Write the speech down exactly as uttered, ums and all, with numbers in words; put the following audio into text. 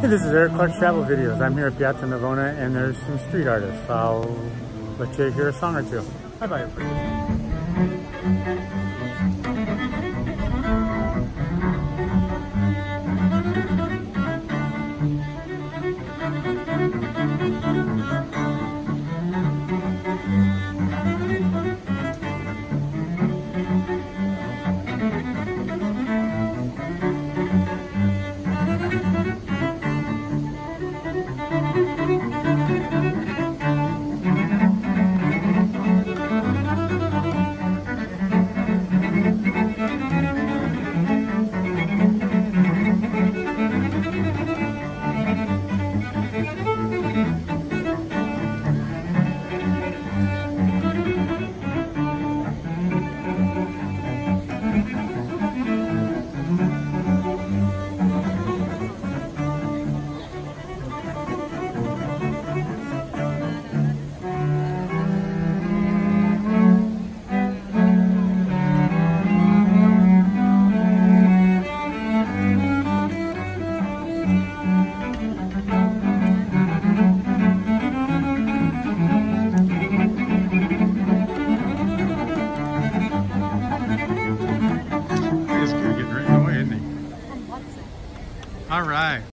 Hey, this is Eric Clark's Travel Videos. I'm here at Piazza Navona, and there's some street artists. I'll let you hear a song or two. Bye-bye, everybody.